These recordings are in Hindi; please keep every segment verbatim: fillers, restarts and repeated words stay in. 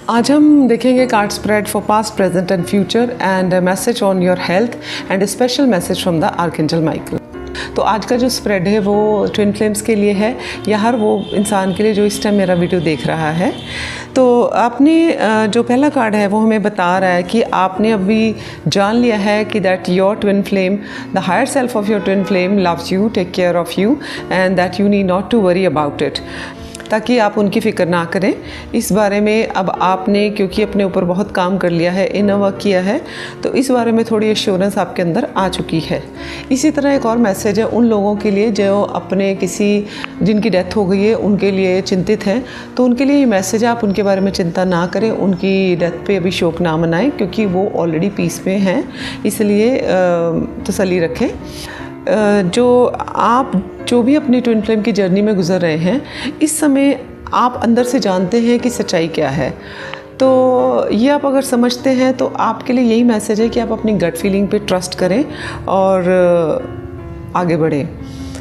आज हम देखेंगे card spread for past, present and future and message on your health and special message from the archangel Michael. तो आज का जो स्प्रेड है वो ट्विन फ्लेम्स के लिए है या हर वो इंसान के लिए जो इस टाइम मेरा वीडियो देख रहा है। तो आपने जो पहला कार्ड है वो हमें बता रहा है कि आपने अभी जान लिया है कि that your twin flame, the higher self of your twin flame loves you, take care of you and that you need not to worry about it, ताकि आप उनकी फ़िक्र ना करें इस बारे में। अब आपने क्योंकि अपने ऊपर बहुत काम कर लिया है, इनर वर्क किया है, तो इस बारे में थोड़ी एश्योरेंस आपके अंदर आ चुकी है। इसी तरह एक और मैसेज है उन लोगों के लिए जो अपने किसी जिनकी डेथ हो गई है उनके लिए चिंतित हैं। तो उनके लिए ये मैसेज है, आप उनके बारे में चिंता ना करें, उनकी डेथ पे अभी शोक ना मनाएं क्योंकि वो ऑलरेडी पीस में हैं, इसलिए तसल्ली रखें। जो आप जो भी अपनी ट्विन फ्लेम की जर्नी में गुजर रहे हैं, इस समय आप अंदर से जानते हैं कि सच्चाई क्या है। तो ये आप अगर समझते हैं तो आपके लिए यही मैसेज है कि आप अपनी गट फीलिंग पे ट्रस्ट करें और आगे बढ़ें।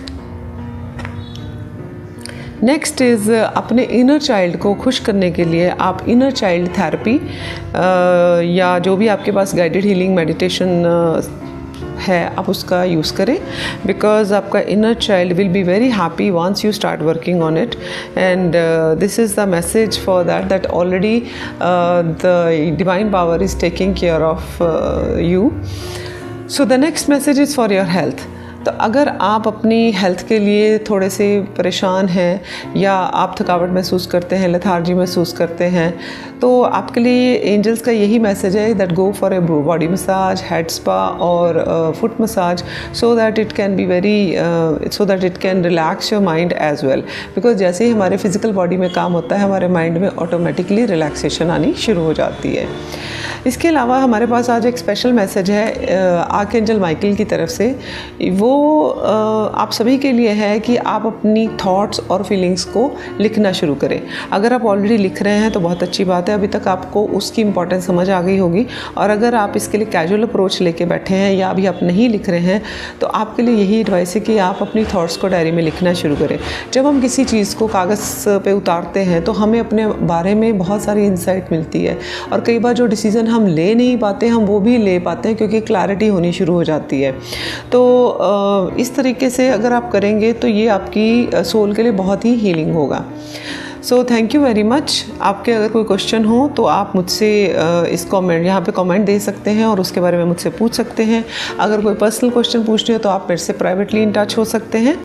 नेक्स्ट इज़ अपने इनर चाइल्ड को खुश करने के लिए आप इनर चाइल्ड थेरेपी या जो भी आपके पास गाइडेड हीलिंग मेडिटेशन है आप उसका यूज़ करें, बिकॉज आपका inner child will be very happy once you start working on it and this is the message for that that already the divine power is taking care of you. So the next message is for your health. तो अगर आप अपनी हेल्थ के लिए थोड़े से परेशान हैं या आप थकावट महसूस करते हैं, लेथार्जी महसूस करते हैं, तो आपके लिए एंजल्स का यही मैसेज है that go for a body massage, head spa और foot massage, so that it can be very so that it can relax your mind as well. Because जैसे ही हमारे फिजिकल बॉडी में काम होता है, हमारे माइंड में ऑटोमेटिकली रिलैक्सेशन आनी शुरू हो जाती है। इसके अलावा हमारे पास आज एक स्पेशल मैसेज है आर्कएंजल माइकल की तरफ से। वो आप सभी के लिए है कि आप अपनी थॉट्स और फीलिंग्स को लिखना शुरू करें। अगर आप ऑलरेडी लिख रहे हैं तो बहुत अच्छी बात है, अभी तक आपको उसकी इंपॉर्टेंस समझ आ गई होगी। और अगर आप इसके लिए कैजुअल अप्रोच लेके बैठे हैं या अभी आप नहीं लिख रहे हैं, तो आपके लिए यही एडवाइस है कि आप अपनी थॉट्स को डायरी में लिखना शुरू करें। जब हम किसी चीज़ को कागज़ पे उतारते हैं तो हमें अपने बारे में बहुत सारी इंसाइट मिलती है और कई बार जो डिसीज़न हम ले नहीं पाते हम वो भी ले पाते हैं क्योंकि क्लैरिटी होनी शुरू हो जाती है। तो इस तरीके से अगर आप करेंगे तो ये आपकी सोल के लिए बहुत ही हीलिंग होगा। So thank you very much. आपके अगर कोई क्वेश्चन हो तो आप मुझसे इस कमेंट यहाँ पे कमेंट दे सकते हैं और उसके बारे में मुझसे पूछ सकते हैं। अगर कोई पर्सनल क्वेश्चन पूछने हो तो आप मेरे से प्राइवेटली इन टच हो सकते हैं।